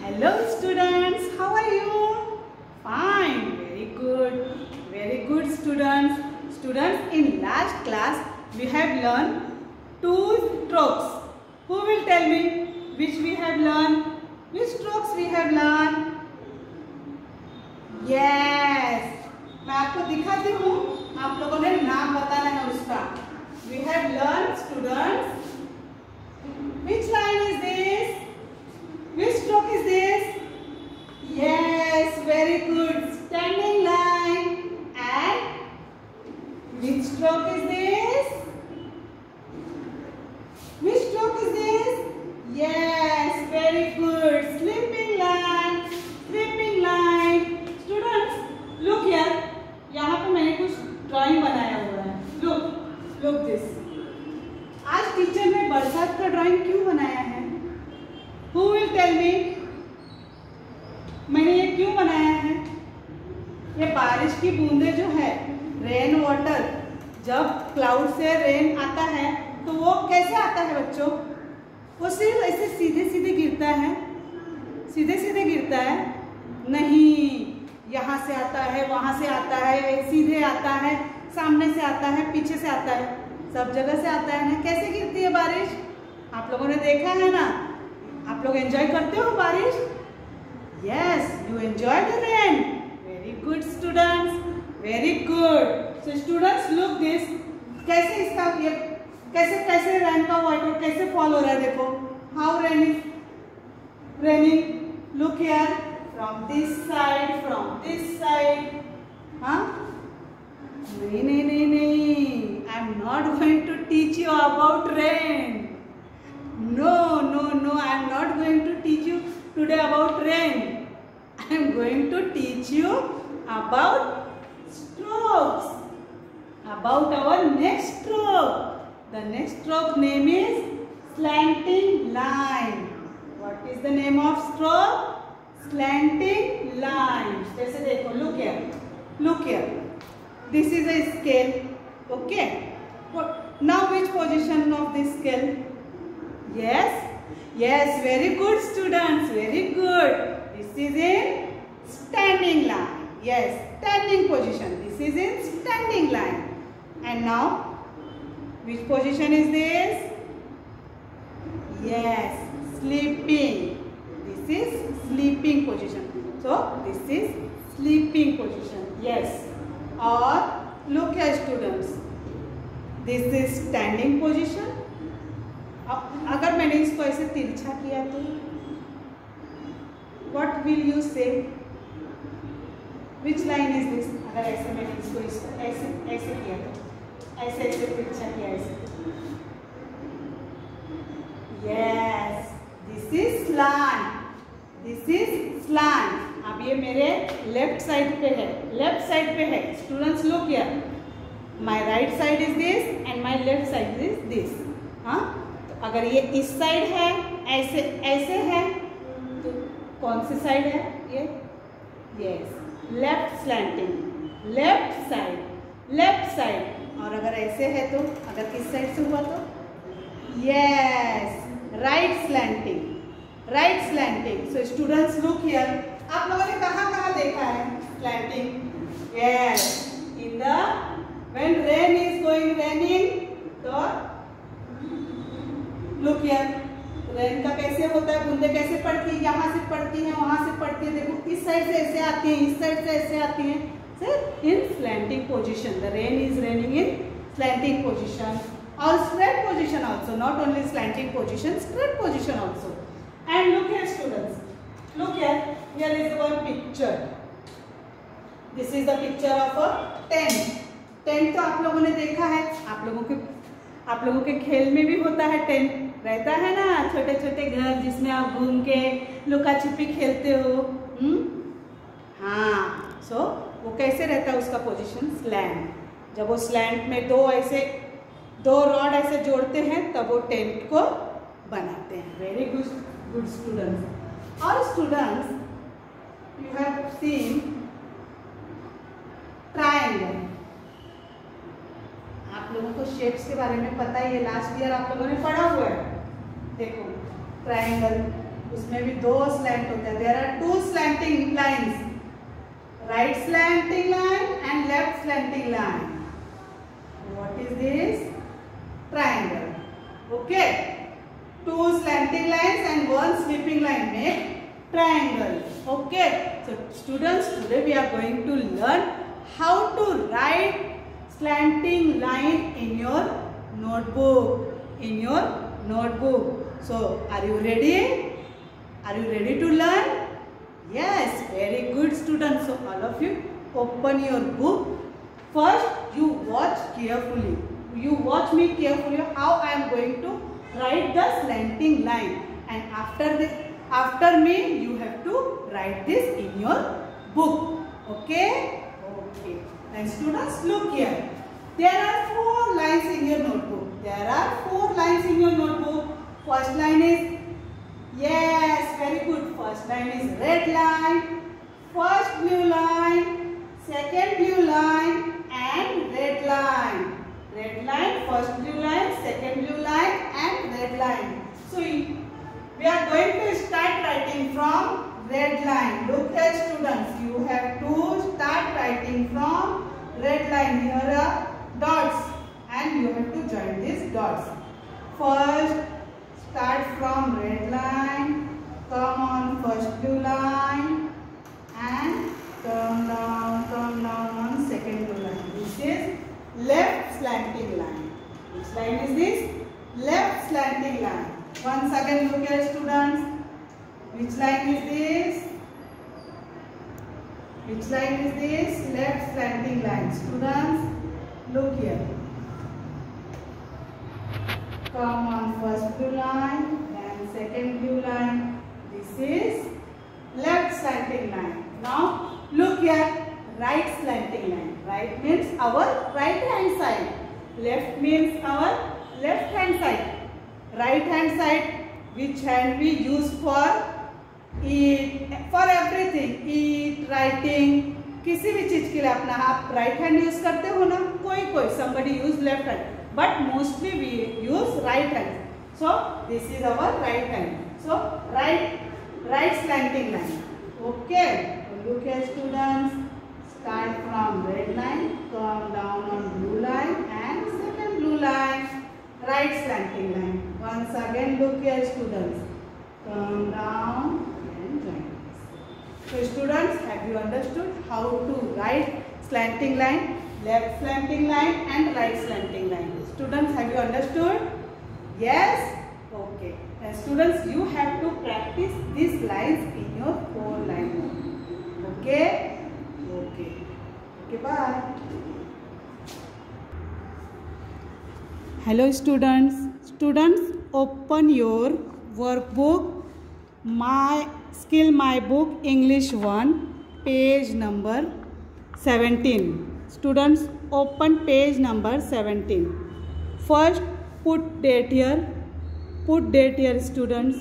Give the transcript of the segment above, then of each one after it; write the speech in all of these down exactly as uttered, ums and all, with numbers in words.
Hello students, how are you? Fine, very good, very good students. Students, in last class we have learned two strokes. Who will tell me which we have learned? Which strokes we have learned? Yes, मैं आपको दिखाती हूँ, आप लोगों ने नाम बताना है उसका. We have learned students. Which line is this? Which stroke is this? Yes, very good. Standing line. And which stroke is this? Which stroke is this? Yes, very good. Sleeping line. Sleeping line. Students, look here. यहाँ पे मैंने कुछ drawing बनाया हुआ है. Look, look this. आज teacher ने बरसात का ड्राइंग क्यों बनाया है? Who will tell me? मैंने ये क्यों बनाया है? ये बारिश की बूंदे जो है, रेन वाटर, जब क्लाउड से रेन आता है तो वो कैसे आता है बच्चों? वो सिर्फ ऐसे सीधे सीधे गिरता है, सीधे सीधे गिरता है? नहीं, यहाँ से आता है, वहाँ से आता है, सीधे आता है, सामने से आता है, पीछे से आता है, सब जगह से आता है ना. कैसे गिरती है बारिश? आप लोगों ने देखा है ना. आप लोग एंजॉय करते हो बारिश? Yes, you enjoy the rain. Very good students, very good. So students, look this. कैसे इसका ये कैसे कैसे रेन का वाटर कैसे फॉल हो रहा है? देखो, how rain is raining. Look here, from this side, from this side. हाँ, नहीं नहीं नहीं नहीं, I am not going to teach you about rain. No, no, no, I am not going to teach you today about rain. I am going to teach you about strokes. About our next stroke. The next stroke name is slanting line. What is the name of stroke? Slanting line. जैसे देखो, look here. Look here. This is a scale. Okay. Now which position of this scale? Yes, yes, very good students, very good. This is in standing line. Yes, standing position. This is in standing line. And now, which position is this? Yes, sleeping. This is sleeping position. So, this is sleeping position. Yes. Or, look here students. This is standing position. अब अगर मैंने इसको ऐसे तिरछा किया तो what will you say? Which line is this? अगर ऐसे मैंने इसको इसको ऐसे ऐसे किया तो ऐसे ऐसे तिरछा किया ऐसे. Yes, this is slant. This is slant. अब ये मेरे लेफ्ट साइड पे है, लेफ्ट साइड पे है. Students, look here. My right side is this and my left side is this. हाँ, अगर ये इस साइड है, ऐसे ऐसे है, तो कौन सी साइड है ये? Yes, left slanting, left side, left side. और अगर ऐसे है तो, अगर किस साइड से हुआ तो? Yes, right slanting, right slanting. So students, look here. आप लोगों ने कहाँ कहाँ देखा है slanting? Yes, in the when rain is going raining, तो लुक हियर. रेन का कैसे होता है? बूंदे कैसे पड़ती है? यहाँ से पड़ती है, वहां से पड़ती है. देखो, इस साइड से ऐसे आती है, इस साइड से ऐसे आती है. Sir, in slanting position. The rain is raining in slanting position और straight position also. Not only slanting position, straight position also. And look here students, look here. Here is one picture. This is the picture of a tent. Tent तो आप लोगों ने देखा है. आप लोगों के आप लोगों के खेल में भी होता है टेंट. रहता है ना, छोटे छोटे घर जिसमें आप घूम के लुका छिपी खेलते हो. हम्म, हाँ. सो so, वो कैसे रहता है? उसका पोजीशन स्लैंट. जब वो स्लैंट में दो ऐसे दो रॉड ऐसे जोड़ते हैं तब वो टेंट को बनाते हैं. Very good good students. और students, you have seen triangle. आप लोगों को शेप्स के बारे में पता ही है, लास्ट ईयर आप लोगों ने पढ़ा हुआ है. देखो, ट्रायंगल, उसमें भी दो स्लैंट होते हैं. There are two slanting lines, right slanting line and left slanting line. What is this? Triangle. Okay, two slanting lines and one sweeping line make triangle. Okay, so students, today we are going to learn how to write slanting line in your notebook, in your notebook. So are you ready? Are you ready to learn? Yes, very good students. So all of you open your book. First you watch carefully. You watch me carefully how I am going to write the slanting line, and after the after me you have to write this in your book. Okay? Okay. And students, look here. There are four lines in your notebook. There are four lines in your notebook. First line is, yes, very good. First line is red line, first blue line, second blue line and red line. Red line, first blue line, second blue line and red line. So we are going to start writing from red line. Look here students, you have to start writing from red line. Here are dots and you have to join these dots. First, start from red line, come on first blue line and turn down, turn down on second blue line. This is left slanting line. Which line is this? Left slanting line. Once again look here students. Which line is this? Which line is this? Left slanting line. Students, look here. Come on first blue line, then second blue line. This is left slanting line. Now look here, right slanting line. Right means our right hand side. Left means our left hand side. Right hand side, which hand we use for eat, for everything. Eat, writing, किसी भी चीज के लिए अपना आप right hand use करते हो ना. कोई कोई somebody use left hand, but mostly we use right hand. So this is our right hand. So right right slanting line. Okay, look here students. Start from red line, come down on blue line and second blue line, right slanting line. Once again look here students. Come down and join this. So students, have you understood how to write slanting line, left slanting line and right slanting line? Students, have you understood? Yes? Okay. And students, you have to practice these lines in your four line notebook. Okay? Okay. Okay, bye. Hello students. Students, open your workbook, My Skill My Book English one, page number seventeen. Students, open page number seventeen. First, put date here. Put date here, students.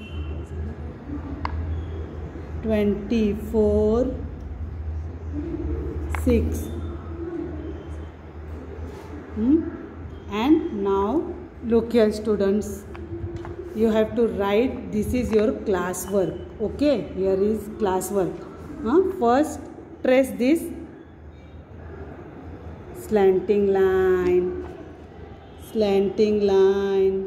twenty-four six. Hmm? And now, look here, students. You have to write. This is your class work. Okay, here is class work. Huh? First, trace this slanting line. Slanting line,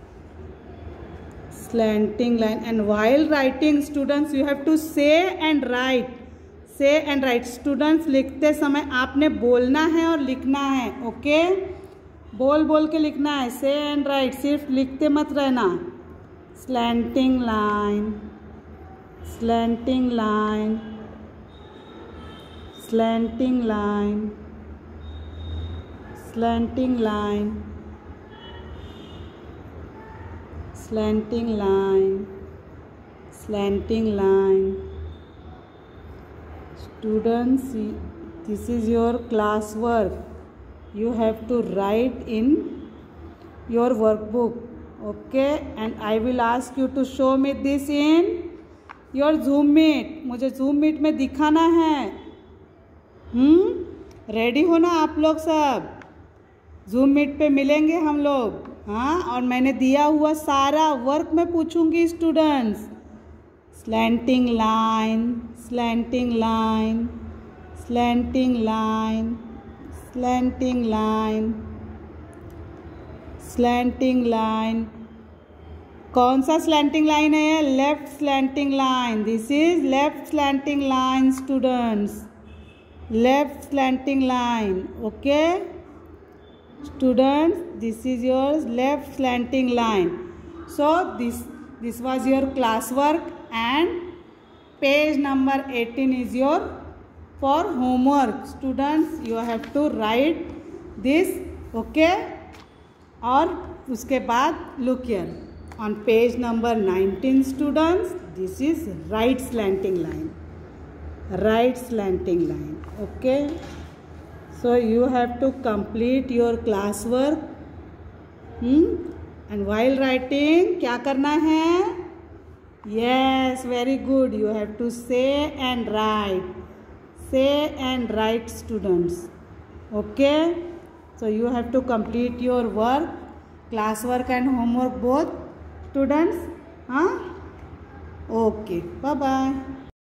slanting line, and while writing students you have to say and write, say and write. Students, लिखते समय आपने बोलना है और लिखना है. Okay, बोल बोल के लिखना है. say and write, सिर्फ लिखते मत रहना. slanting line, slanting line, slanting line, slanting line, slanting line, slanting line. Students, this is your class work. You have to write in your workbook. Okay, and I will ask you to show me this in your Zoom meet. मुझे Zoom meet में दिखाना है. हम्म, ready हो ना आप लोग सब? Zoom meet पे मिलेंगे हम लोग. हाँ, और मैंने दिया हुआ सारा वर्क मैं पूछूंगी students. slanting line, slanting line, slanting line, slanting line, slanting line. कौन सा slanting line है? Left slanting line. This is left slanting line, students. Left slanting line. Okay, students, this is your left slanting line. So this this was your classwork, and page number eighteen is your for homework. Students, you have to write this. Okay, और उसके बाद look here on page number nineteen, students, this is right slanting line, right slanting line. Okay, so you have to complete your classwork. hmm? And while writing क्या करना है? Yes, very good. You have to say and write. Say and write, students. Okay, so you have to complete your work, classwork and homework both, students. Huh? Okay, bye bye.